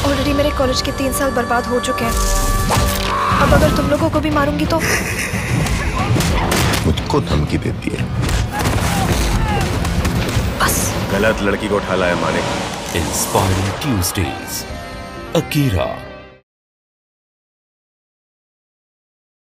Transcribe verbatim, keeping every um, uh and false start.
Already मेरे college के तीन साल बर्बाद हो चुके हैं। अब अगर तुम लोगों को भी मारूंगी तो मुझको धमकी देती है। बस गलत लड़की को उठा लाया माने। Inspiring Tuesdays. Akira.